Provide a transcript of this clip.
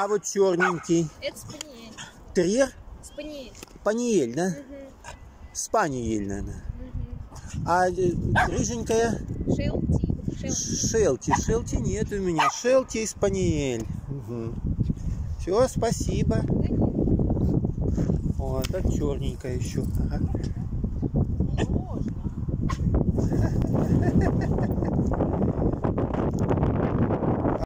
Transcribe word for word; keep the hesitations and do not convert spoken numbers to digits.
А вот черненький. Это спаниель. Терьер? Спаниель. Спаниель, да? Угу. Спаниель, наверное. Угу. А рыженькая? Шелти. Шелти. Шелти. Шелти нет у меня. Шелти и спаниель. Угу. Все, спасибо. О, так черненькая еще. Ага.